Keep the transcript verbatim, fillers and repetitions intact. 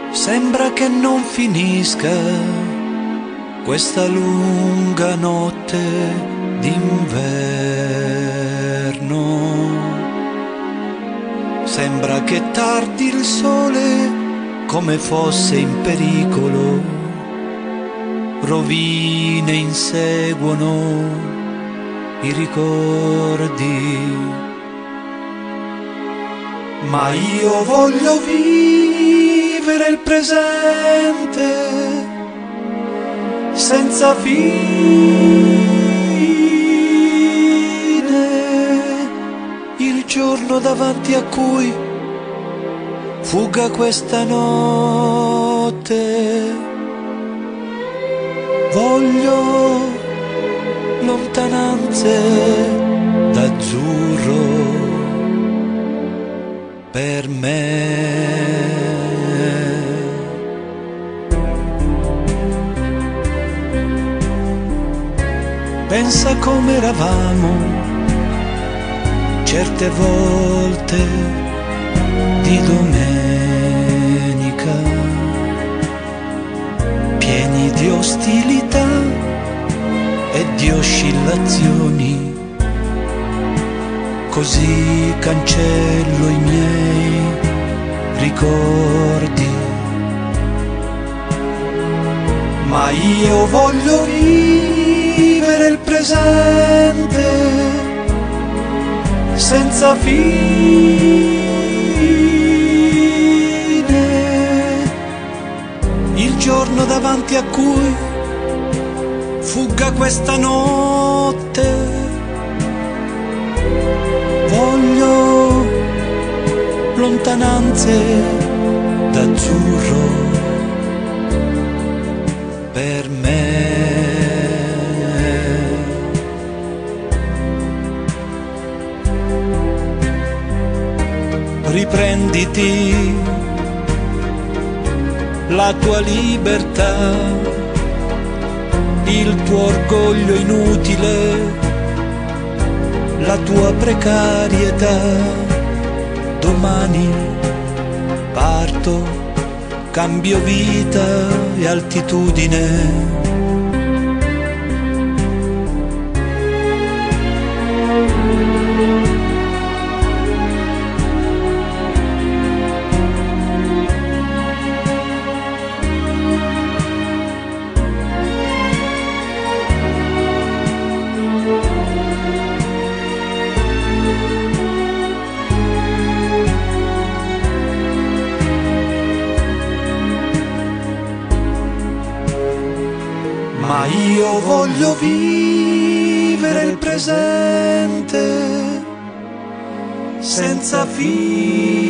Sembra che non finisca questa lunga notte d'inverno. Sembra che tardi il sole come fosse in pericolo, rovine inseguono i ricordi. Ma io voglio vivere il presente senza fine, il giorno davanti a cui fugga questa notte. Voglio lontananze d'azzurro per me. Pensa come eravamo certe volte di domenica, pieni di ostilità e di oscillazioni. Così cancello i miei ricordi. Ma io voglio vivere il presente senza fine, il giorno davanti a cui fugga questa notte. Voglio lontananze d'azzurro per me. Riprenditi la tua libertà, il tuo orgoglio inutile, la tua precarietà. Domani parto, cambio vita e altitudine. Ma io voglio vivere il presente senza fine.